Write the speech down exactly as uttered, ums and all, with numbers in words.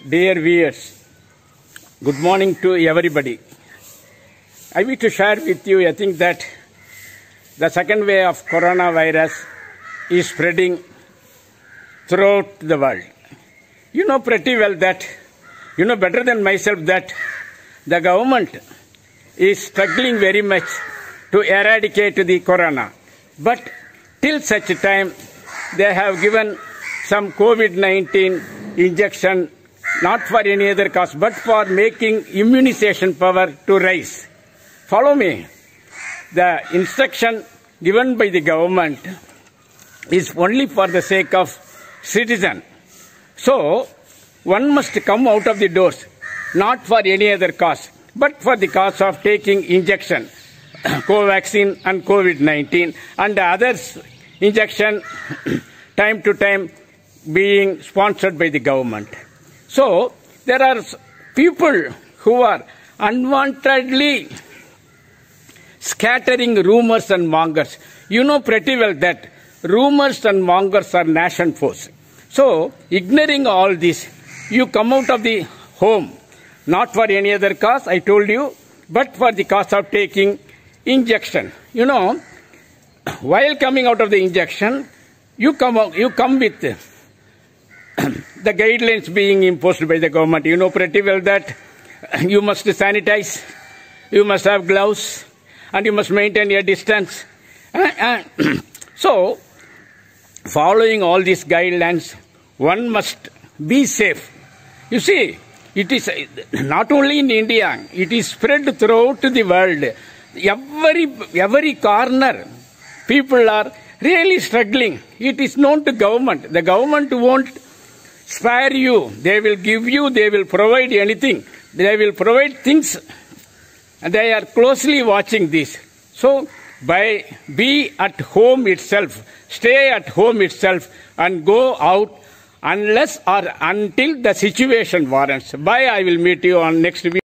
Dear viewers, good morning to everybody. I wish to share with you, I think that the second wave of coronavirus is spreading throughout the world. You know pretty well that, you know better than myself that the government is struggling very much to eradicate the corona. But till such time, they have given some COVID nineteen injection, not for any other cause, but for making immunization power to rise. Follow me. The instruction given by the government is only for the sake of citizen. So, one must come out of the doors, not for any other cause, but for the cause of taking injection, Covaxin and COVID nineteen, and others injection time to time being sponsored by the government. So, there are people who are unwantedly scattering rumors and mongers. You know pretty well that rumors and mongers are nation foes. So, ignoring all this, you come out of the home, not for any other cause, I told you, but for the cause of taking injection. You know, while coming out of the injection, you come out, you come with the guidelines being imposed by the government. You know pretty well that you must sanitize, you must have gloves, and you must maintain your distance. So, following all these guidelines, one must be safe. You see, it is not only in India, it is spread throughout the world. Every, every corner, people are really struggling. It is known to government. The government won't spare you. They will give you, they will provide anything. They will provide things. And they are closely watching this. So, by be at home itself, stay at home itself and go out unless or until the situation warrants. Bye, I will meet you on next video.